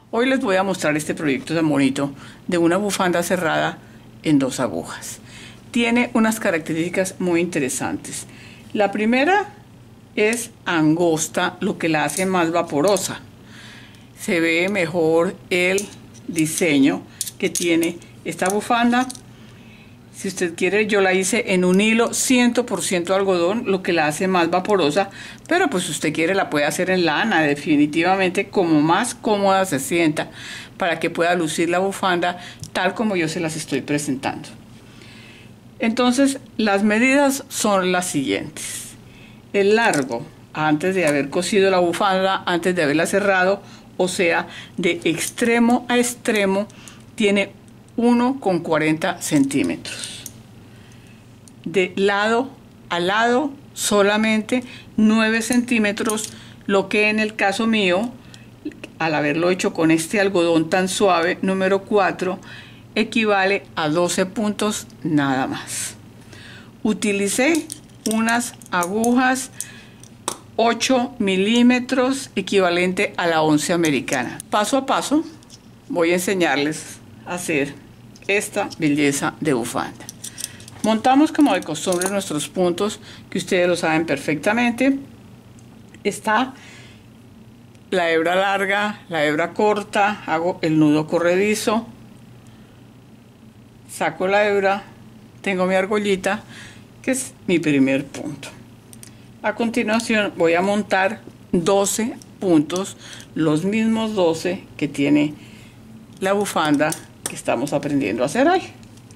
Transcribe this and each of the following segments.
Hoy les voy a mostrar este proyecto tan bonito de una bufanda cerrada en 2 agujas. Tiene unas características muy interesantes. La primera es angosta, lo que la hace más vaporosa. Se ve mejor el diseño que tiene esta bufanda. Si usted quiere, yo la hice en un hilo 100% algodón, lo que la hace más vaporosa, pero pues si usted quiere la puede hacer en lana, definitivamente como más cómoda se sienta, para que pueda lucir la bufanda tal como yo se las estoy presentando. Entonces, las medidas son las siguientes. El largo, antes de haber cosido la bufanda, antes de haberla cerrado, o sea, de extremo a extremo, tiene 1,40 centímetros. De lado a lado solamente 9 centímetros, lo que en el caso mío, al haberlo hecho con este algodón tan suave, número 4, equivale a 12 puntos nada más. Utilicé unas agujas 8 milímetros, equivalente a la once americana. Paso a paso voy a enseñarles a hacer esta belleza de bufanda. Montamos como de costumbre nuestros puntos, que ustedes lo saben perfectamente. Está la hebra larga, la hebra corta, hago el nudo corredizo, saco la hebra, tengo mi argollita, que es mi primer punto. A continuación voy a montar 12 puntos, los mismos 12 que tiene la bufanda que estamos aprendiendo a hacer hoy.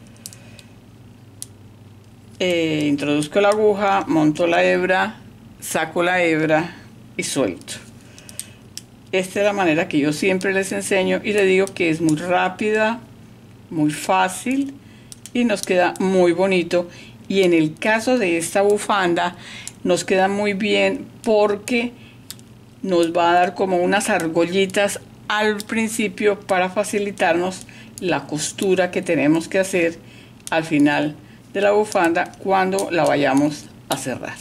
Introduzco la aguja, monto la hebra, saco la hebra y suelto. Esta es la manera que yo siempre les enseño y les digo que es muy rápida, muy fácil y nos queda muy bonito. Y en el caso de esta bufanda nos queda muy bien porque nos va a dar como unas argollitas al principio para facilitarnos la costura que tenemos que hacer al final de la bufanda cuando la vayamos a cerrar.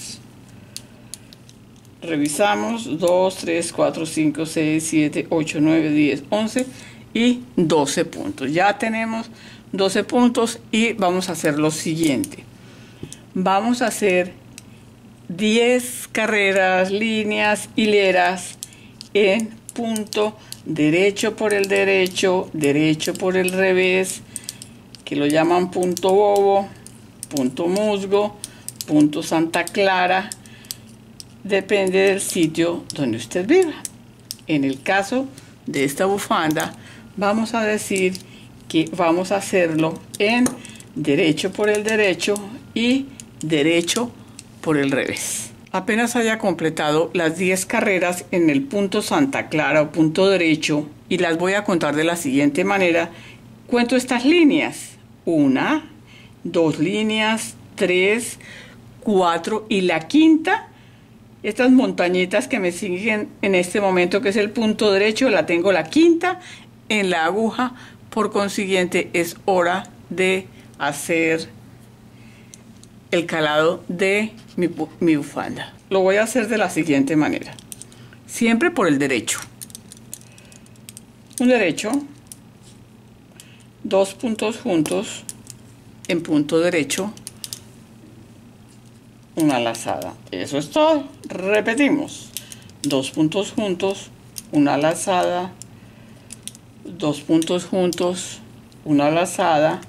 Revisamos 2, 3, 4, 5, 6, 7, 8, 9, 10, 11 y 12 puntos. Ya tenemos 12 puntos y vamos a hacer lo siguiente. Vamos a hacer 10 carreras, líneas, hileras en punto derecho por el derecho, derecho por el revés, que lo llaman punto bobo, punto musgo, punto Santa Clara, depende del sitio donde usted viva. En el caso de esta bufanda, vamos a decir que vamos a hacerlo en derecho por el derecho y derecho por el revés. Apenas haya completado las 10 carreras en el punto Santa Clara o punto derecho, y las voy a contar de la siguiente manera, cuento estas líneas: 1, 2 líneas, 3, 4 y la quinta, estas montañitas que me siguen en este momento, que es el punto derecho, la tengo la quinta en la aguja. Por consiguiente es hora de hacer el calado de mi bufanda. Lo voy a hacer de la siguiente manera, siempre por el derecho. Un derecho, 2 puntos juntos en punto derecho, una lazada. Eso es todo. Repetimos: 2 puntos juntos, una lazada, 2 puntos juntos, una lazada.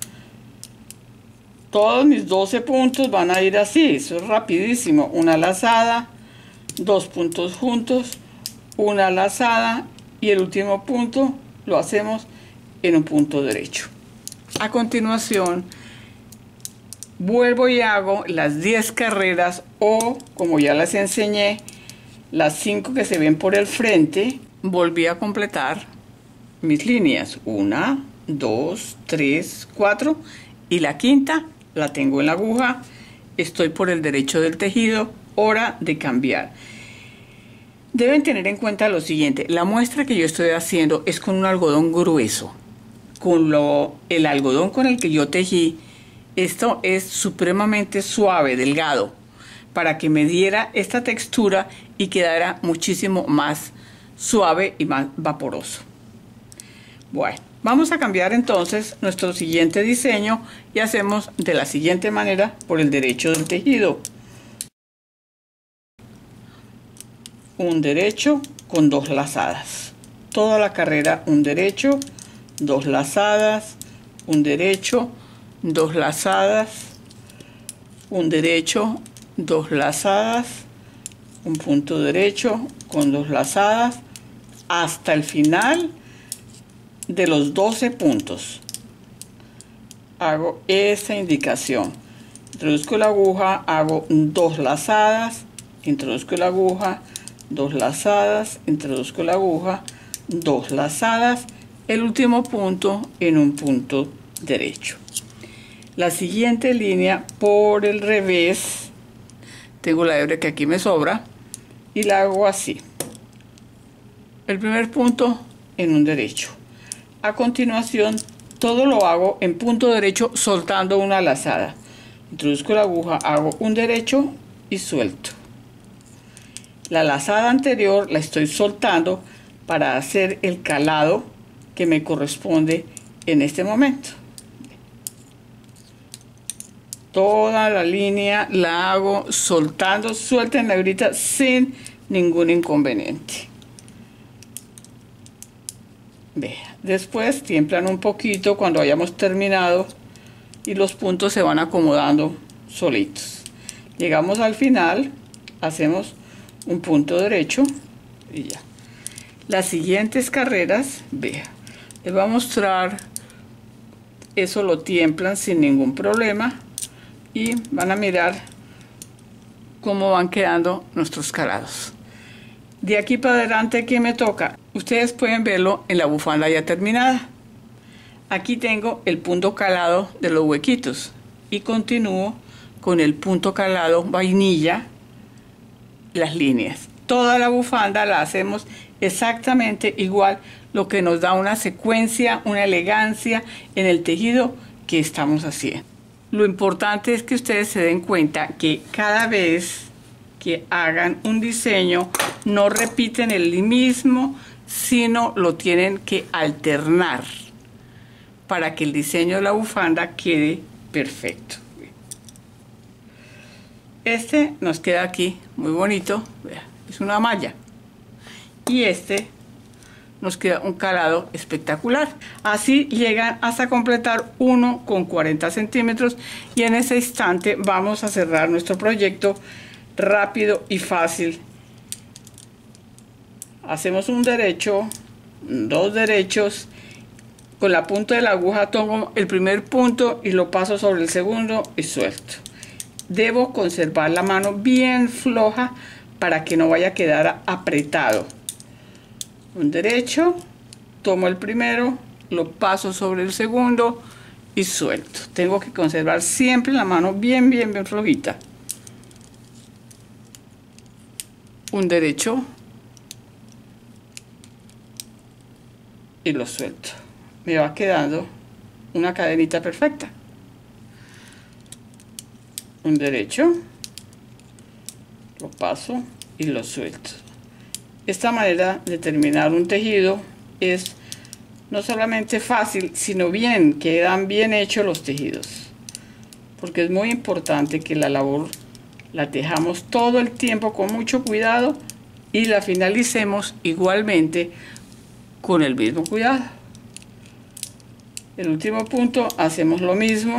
Todos mis 12 puntos van a ir así, eso es rapidísimo. Una lazada, 2 puntos juntos, una lazada y el último punto lo hacemos en un punto derecho. A continuación, vuelvo y hago las 10 carreras, o como ya les enseñé, las 5 que se ven por el frente. Volví a completar mis líneas: 1, 2, 3, 4 y la quinta la tengo en la aguja. Estoy por el derecho del tejido, hora de cambiar. Deben tener en cuenta lo siguiente: la muestra que yo estoy haciendo es con un algodón grueso. Con el algodón con el que yo tejí, esto es supremamente suave, delgado, para que me diera esta textura y quedara muchísimo más suave y más vaporoso. Bueno, vamos a cambiar entonces nuestro siguiente diseño y hacemos de la siguiente manera por el derecho del tejido. Un derecho con 2 lazadas. Toda la carrera un derecho, 2 lazadas, un derecho, 2 lazadas, un derecho, 2 lazadas, un punto derecho con 2 lazadas hasta el final de los 12 puntos. Hago esta indicación. Introduzco la aguja, hago 2 lazadas, introduzco la aguja, 2 lazadas, introduzco la aguja, 2 lazadas, el último punto en un punto derecho. La siguiente línea por el revés, tengo la hebra que aquí me sobra y la hago así. El primer punto en un derecho. A continuación, todo lo hago en punto derecho soltando una lazada. Introduzco la aguja, hago un derecho y suelto. La lazada anterior la estoy soltando para hacer el calado que me corresponde en este momento. Toda la línea la hago soltando, suelten la hebrita sin ningún inconveniente. Vea, después tiemblan un poquito cuando hayamos terminado y los puntos se van acomodando solitos. Llegamos al final, hacemos un punto derecho y ya. Las siguientes carreras, vea, les voy a mostrar, eso lo tiemblan sin ningún problema y van a mirar cómo van quedando nuestros calados. De aquí para adelante, ¿qué me toca? Ustedes pueden verlo en la bufanda ya terminada. Aquí tengo el punto calado de los huequitos y continúo con el punto calado vainilla, las líneas. Toda la bufanda la hacemos exactamente igual, lo que nos da una secuencia, una elegancia en el tejido que estamos haciendo. Lo importante es que ustedes se den cuenta que cada vez que hagan un diseño no repiten el mismo, sino lo tienen que alternar para que el diseño de la bufanda quede perfecto. Este nos queda aquí muy bonito, es una malla, y este nos queda un calado espectacular. Así llegan hasta completar 1,40 centímetros y en ese instante vamos a cerrar nuestro proyecto rápido y fácil. Hacemos un derecho, 2 derechos, con la punta de la aguja tomo el primer punto y lo paso sobre el segundo y suelto. Debo conservar la mano bien floja para que no vaya a quedar apretado. Un derecho, tomo el primero, lo paso sobre el segundo y suelto. Tengo que conservar siempre la mano bien flojita. Un derecho y lo suelto. Me va quedando una cadenita perfecta. Un derecho, lo paso y lo suelto. Esta manera de terminar un tejido es no solamente fácil, sino bien, quedan bien hechos los tejidos, porque es muy importante que la labor la tejamos todo el tiempo con mucho cuidado y la finalicemos igualmente con el mismo cuidado. El último punto hacemos lo mismo,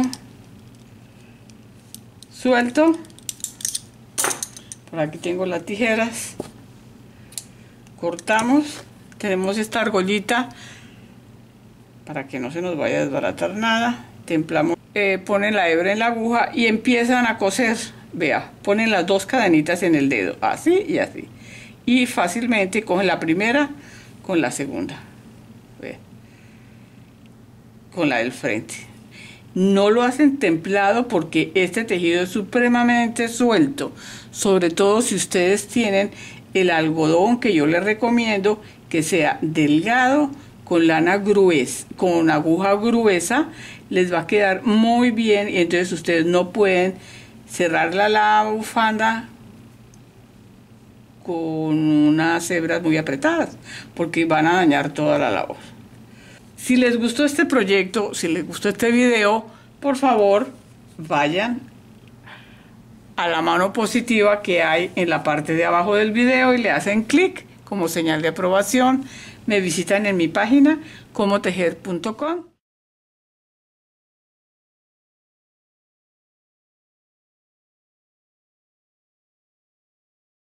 suelto. Por aquí tengo las tijeras, cortamos. Tenemos esta argollita para que no se nos vaya a desbaratar nada. Templamos, ponen la hebra en la aguja y empiezan a coser. Vea, ponen las 2 cadenitas en el dedo, así y así, y fácilmente cogen la primera con la segunda. Vea, con la del frente. No lo hacen templado porque este tejido es supremamente suelto, sobre todo si ustedes tienen el algodón, que yo les recomiendo que sea delgado, con lana gruesa, con aguja gruesa, les va a quedar muy bien y entonces ustedes no pueden cerrar la bufanda con unas hebras muy apretadas porque van a dañar toda la labor. Si les gustó este proyecto, si les gustó este video, por favor, vayan a la mano positiva que hay en la parte de abajo del video y le hacen clic como señal de aprobación. Me visitan en mi página comotejer.com.